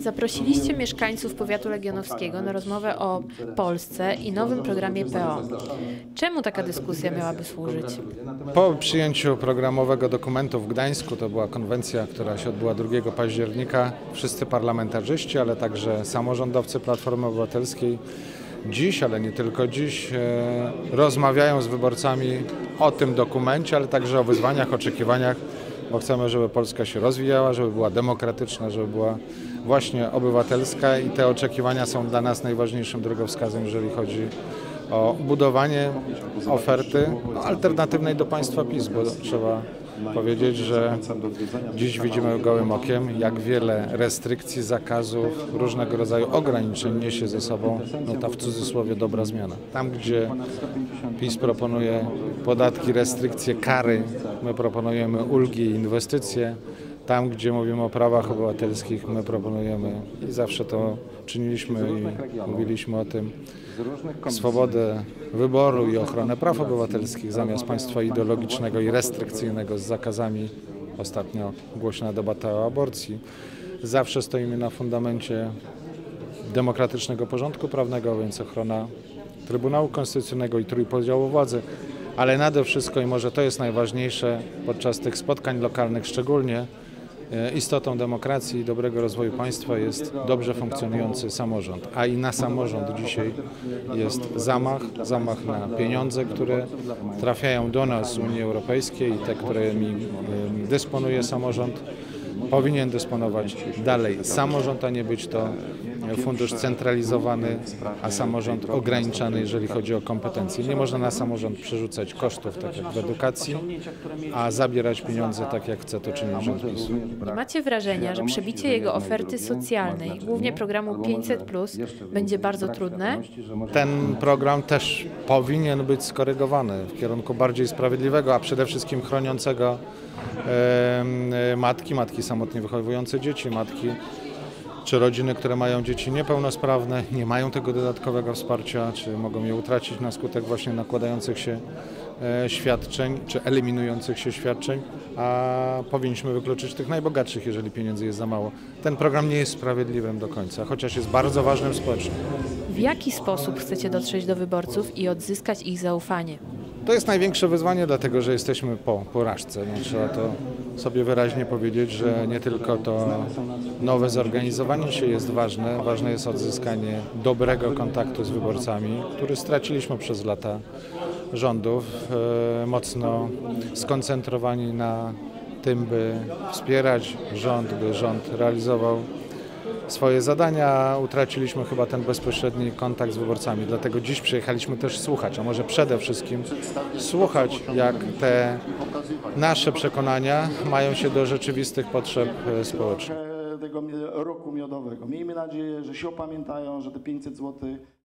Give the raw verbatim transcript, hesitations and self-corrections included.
Zaprosiliście mieszkańców powiatu legionowskiego na rozmowę o Polsce i nowym programie P O. Czemu taka dyskusja miałaby służyć? Po przyjęciu programowego dokumentu w Gdańsku, to była konwencja, która się odbyła drugiego października, wszyscy parlamentarzyści, ale także samorządowcy Platformy Obywatelskiej dziś, ale nie tylko dziś, e, rozmawiają z wyborcami o tym dokumencie, ale także o wyzwaniach, oczekiwaniach, bo chcemy, żeby Polska się rozwijała, żeby była demokratyczna, żeby była właśnie obywatelska i te oczekiwania są dla nas najważniejszym drogowskazem, jeżeli chodzi o budowanie oferty alternatywnej do państwa PiS, bo trzeba powiedzieć, że dziś widzimy gołym okiem, jak wiele restrykcji, zakazów, różnego rodzaju ograniczeń niesie ze sobą no ta w cudzysłowie dobra zmiana. Tam, gdzie PiS proponuje podatki, restrykcje, kary, my proponujemy ulgi i inwestycje. Tam, gdzie mówimy o prawach obywatelskich, my proponujemy i zawsze to czyniliśmy i mówiliśmy o tym, swobodę wyboru i ochronę praw obywatelskich zamiast państwa ideologicznego i restrykcyjnego z zakazami. Ostatnio głośna debata o aborcji. Zawsze stoimy na fundamencie demokratycznego porządku prawnego, więc ochrona Trybunału Konstytucyjnego i trójpodziału władzy, ale nade wszystko, i może to jest najważniejsze podczas tych spotkań lokalnych szczególnie, istotą demokracji i dobrego rozwoju państwa jest dobrze funkcjonujący samorząd, a i na samorząd dzisiaj jest zamach, zamach na pieniądze, które trafiają do nas z Unii Europejskiej i te, którymi dysponuje samorząd, powinien dysponować dalej samorząd, a nie być to fundusz centralizowany, a samorząd ograniczany, jeżeli chodzi o kompetencje. Nie można na samorząd przerzucać kosztów, tak jak w edukacji, a zabierać pieniądze, tak jak chce to czynić rząd PiS-u. Nie macie wrażenia, że przebicie jego oferty socjalnej, głównie programu pięćset plus, będzie bardzo trudne? Ten program też powinien być skorygowany w kierunku bardziej sprawiedliwego, a przede wszystkim chroniącego e, matki, matki samotnie wychowujące dzieci, matki czy rodziny, które mają dzieci niepełnosprawne, nie mają tego dodatkowego wsparcia, czy mogą je utracić na skutek właśnie nakładających się e, świadczeń, czy eliminujących się świadczeń, a powinniśmy wykluczyć tych najbogatszych, jeżeli pieniędzy jest za mało. Ten program nie jest sprawiedliwym do końca, chociaż jest bardzo ważnym społecznie. W jaki sposób chcecie dotrzeć do wyborców i odzyskać ich zaufanie? To jest największe wyzwanie, dlatego że jesteśmy po porażce. No, trzeba to sobie wyraźnie powiedzieć, że nie tylko to nowe zorganizowanie się jest ważne, ważne jest odzyskanie dobrego kontaktu z wyborcami, który straciliśmy przez lata rządów, e, mocno skoncentrowani na tym, by wspierać rząd, by rząd realizował swoje zadania, utraciliśmy chyba ten bezpośredni kontakt z wyborcami. Dlatego dziś przyjechaliśmy też słuchać, a może przede wszystkim słuchać, jak te nasze przekonania mają się do rzeczywistych potrzeb społecznych. Tego roku miodowego. Miejmy nadzieję, że się opamiętają, że te pięćset złotych